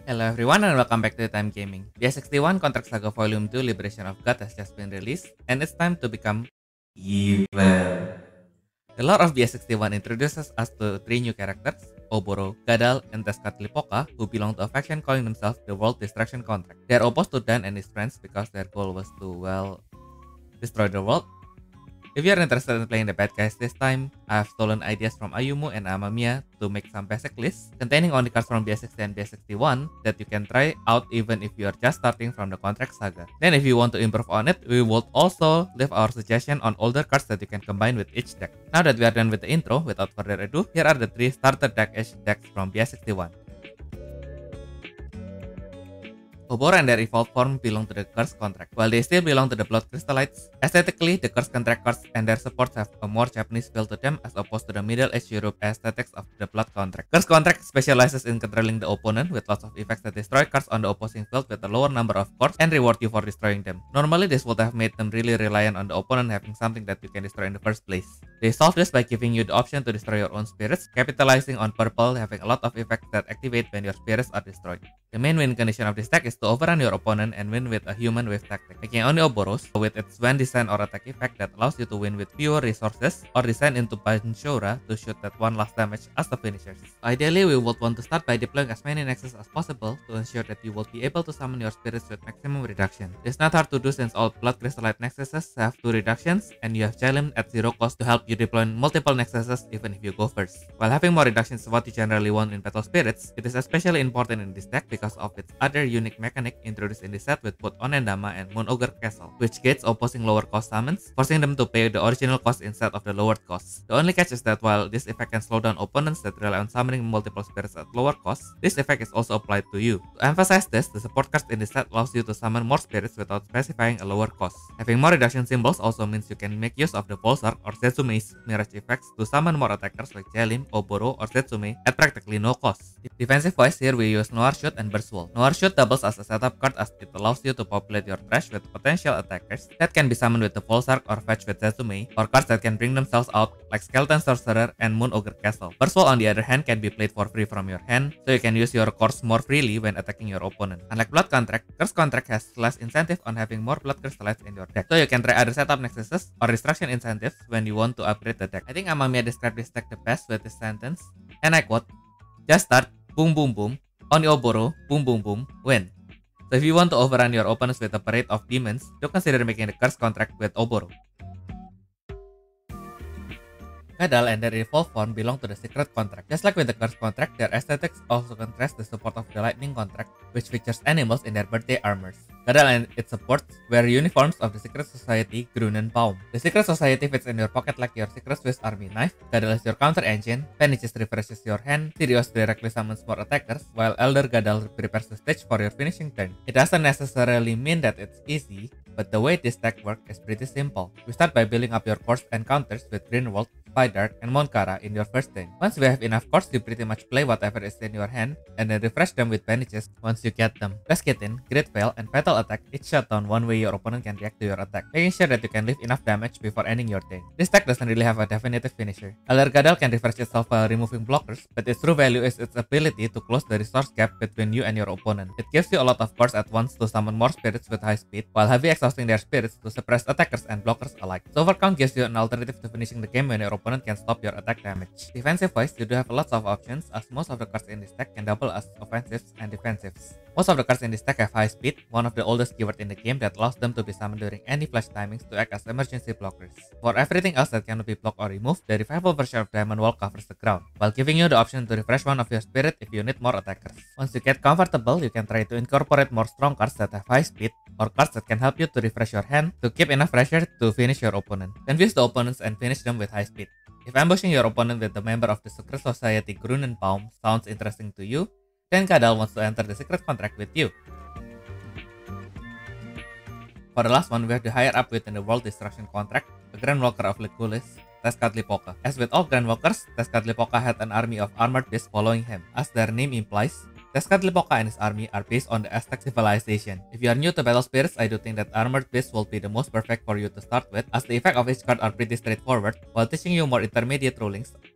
Hello everyone and welcome back to Time Gaming. BS61 Contract Saga Volume 2 Liberation of God has just been released and it's time to become evil. The lore of BS61 introduces us to three new characters, Oboro, Gadal, and Tezcatlipoca, who belong to a faction calling themselves the World Destruction Contract. They are opposed to Dan and his friends because their goal was to, destroy the world. If you are interested in playing the bad guys this time, I have stolen ideas from Ayumu and Amamiya to make some basic lists containing only cards from BS60 and BS61 that you can try out even if you are just starting from the Contract Saga. Then if you want to improve on it, we will also leave our suggestion on older cards that you can combine with each deck. Now that we are done with the intro, without further ado, here are the 3 starter deck-ish decks from BS61. Oboro and their evolved form belong to the Curse Contract, while they still belong to the Blood Crystallites. Aesthetically, the Curse Contract cards and their supports have a more Japanese feel to them as opposed to the Middle-aged Europe aesthetics of the Blood Contract. Curse Contract specializes in controlling the opponent with lots of effects that destroy cards on the opposing field with a lower number of cards and reward you for destroying them. Normally, this would have made them really reliant on the opponent having something that you can destroy in the first place. They solve this by giving you the option to destroy your own spirits, capitalizing on purple having a lot of effects that activate when your spirits are destroyed. The main win condition of this deck is to overrun your opponent and win with a human wave tactic, making only Oboros with its Swan design or attack effect that allows you to win with fewer resources or design into Panchora to shoot that one last damage as the finishers. Ideally, we would want to start by deploying as many nexus as possible to ensure that you will be able to summon your spirits with maximum reduction. It's not hard to do since all Blood Crystallite nexuses have 2 reductions and you have Jalim at 0 cost to help you deploy multiple nexuses even if you go first. While having more reductions is what you generally want in Battle Spirits, it is especially important in this deck because of its other unique mechanic introduced in this set with both Onendama and Moon Ogre Castle, which gates opposing lower cost summons, forcing them to pay the original cost instead of the lowered cost. The only catch is that while this effect can slow down opponents that rely on summoning multiple spirits at lower cost, this effect is also applied to you. To emphasize this, the support card in this set allows you to summon more spirits without specifying a lower cost. Having more reduction symbols also means you can make use of the Volsark or Zetsume's Mirage effects to summon more attackers like Jalim, Oboro, or Zetsume at practically no cost. Defensive wise, here we use Noir Shoot and Burst Wall. Noir Shoot doubles as a setup card as it allows you to populate your trash with potential attackers that can be summoned with the Volsark or fetch with Zetsume, or cards that can bring themselves out like Skeleton Sorcerer and Moon Ogre Castle. Burst Wall on the other hand can be played for free from your hand, so you can use your cores more freely when attacking your opponent. Unlike Blood Contract, Curse Contract has less incentive on having more Blood Crystallites in your deck, so you can try other setup nexuses or distraction incentives when you want to upgrade the deck. I think Amamiya described this deck the best with this sentence, and I quote, "Just start, boom boom boom, on your Oboro, boom boom boom, win." So if you want to overrun your opponents with a parade of demons, do consider making the Curse Contract with Oboro. Gadal and their evolved form belong to the Secret Contract. Just like with the Curse Contract, their aesthetics also contrast the support of the Lightning Contract, which features animals in their birthday armors. Gadal and its supports wear uniforms of the Secret Society Grunenbaum. The Secret Society fits in your pocket like your Secret Swiss Army knife, Gadal is your counter engine, Vanities refreshes your hand, Sirius directly summons more attackers, while Elder Gadal prepares the stage for your finishing turn. It doesn't necessarily mean that it's easy, but the way this deck works is pretty simple. We start by building up your cores and counters with Greenwald, Spidark, and Monkara in your first turn. Once you have enough cards, you pretty much play whatever is in your hand, and then refresh them with Bandages once you get them. Pesketin, Great Veil, and Fatal Attack each shut down one way your opponent can react to your attack, making sure that you can leave enough damage before ending your turn. This deck doesn't really have a definitive finisher. Elder Gadal can refresh itself while removing blockers, but its true value is its ability to close the resource gap between you and your opponent. It gives you a lot of cards at once to summon more spirits with high speed, while heavy exhausting their spirits to suppress attackers and blockers alike. Silver Count gives you an alternative to finishing the game when your opponent can stop your attack damage. Defensive wise, you do have lots of options as most of the cards in this deck can double as offensives and defensives. Most of the cards in this deck have high speed, one of the oldest keyword in the game that allows them to be summoned during any flash timings to act as emergency blockers. For everything else that cannot be blocked or removed, the revival version of Diamond Wall covers the ground, while giving you the option to refresh one of your spirit if you need more attackers. Once you get comfortable, you can try to incorporate more strong cards that have high speed, or cards that can help you to refresh your hand to keep enough pressure to finish your opponent. Confuse the opponents and finish them with high speed. If ambushing your opponent with a member of the Secret Society Grunenbaum sounds interesting to you, then Gadal wants to enter the Secret Contract with you. For the last one, we have the higher up within the World Destruction Contract, the Grand Walker of Legolas, Tezcatlipoca. As with all Grand Walkers, Tezcatlipoca had an army of armored beasts following him. As their name implies, Tezcatlipoca and his army are based on the Aztec civilization. If you are new to Battle Spirits, I do think that Armored Beast will be the most perfect for you to start with, as the effect of each card are pretty straightforward, while teaching you more intermediate rulings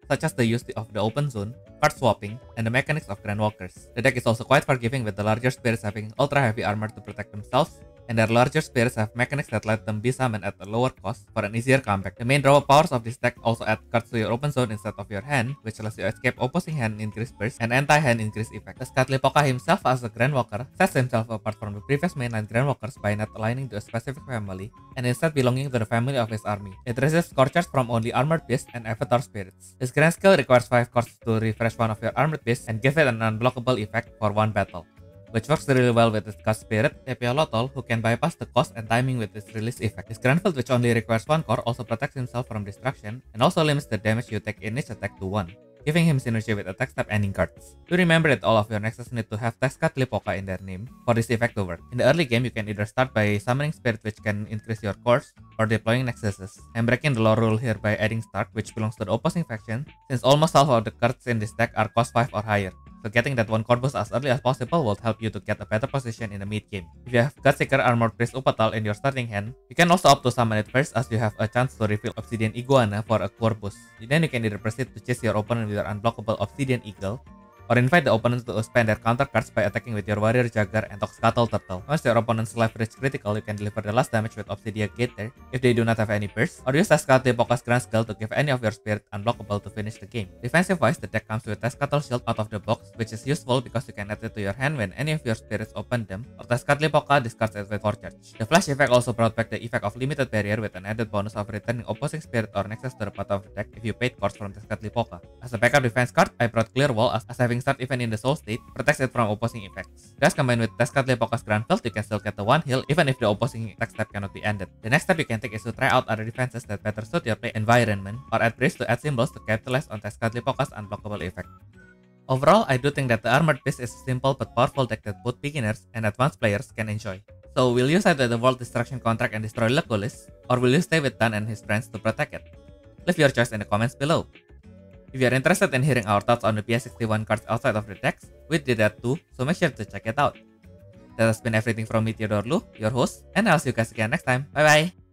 such as the use of the open zone, card swapping, and the mechanics of Grand Walkers. The deck is also quite forgiving, with the larger spirits having ultra heavy armor to protect themselves, and their larger spirits have mechanics that let them be summoned at a lower cost for an easier comeback. The main draw powers of this deck also add cards to your open zone instead of your hand, which lets you escape opposing hand increase burst and anti-hand increase effect. Tezcatlipoca himself as a Grand Walker sets himself apart from the previous mainline Grand Walkers by not aligning to a specific family, and instead belonging to the family of his army. It receives core charge from only Armored Beasts and Avatar Spirits. His Grand Skill requires 5 cards to refresh one of your Armored Beasts and give it an unblockable effect for one battle, which works really well with its cast Spirit, Tepiolotl, who can bypass the cost and timing with its release effect. His Granfield, which only requires 1 core, also protects himself from destruction and also limits the damage you take in each attack to 1, giving him synergy with attack step ending cards. Do remember that all of your Nexus need to have Tezcatlipoca in their name for this effect to work. In the early game, you can either start by summoning Spirit, which can increase your cores, or deploying Nexuses. I'm breaking the lore rule here by adding Start, which belongs to the opposing faction, since almost half of the cards in this deck are cost 5 or higher. So getting that one core boost as early as possible will help you to get a better position in the mid game. If you have Godseeker Armored Priest Upatal in your starting hand, you can also opt to summon it first, as you have a chance to reveal Obsidian Iguana for a core boost. Then you can either proceed to chase your opponent with your unblockable Obsidian Eagle, or invite the opponents to spend their counter cards by attacking with your Warrior Jagger and Toxcatl Turtle. Once your opponent's life reach critical, you can deliver the last damage with Obsidian Gator if they do not have any burst, or use Tezcatlipoca's Grand Skill to give any of your spirit unblockable to finish the game. Defensive wise, the deck comes with Tezcatl Shield out of the box, which is useful because you can add it to your hand when any of your spirits open them, or Tezcatlipoca discards it with 4 charge. The flash effect also brought back the effect of Limited Barrier with an added bonus of returning opposing spirit or Nexus to the bottom of the deck if you paid cards from Tezcatlipoca. As a backup defense card, I brought Clear Wall as having start even in the Soul State protects it from opposing effects. Thus, combined with Tezcatlipoca's Granfield, you can still get the 1 heal even if the opposing attack step cannot be ended. The next step you can take is to try out other defenses that better suit your play environment, or add Priest to add symbols to capitalize on Tezcatlipoca's unblockable effect. Overall, I do think that the Armored Beast is a simple but powerful deck that both beginners and advanced players can enjoy. So, will you side with the World Destruction Contract and destroy Legolas, or will you stay with Dan and his friends to protect it? Leave your choice in the comments below. If you are interested in hearing our thoughts on the PS61 cards outside of the decks, we did that too, so make sure to check it out. That has been everything from me, Theodore Lu, your host, and I'll see you guys again next time. Bye bye!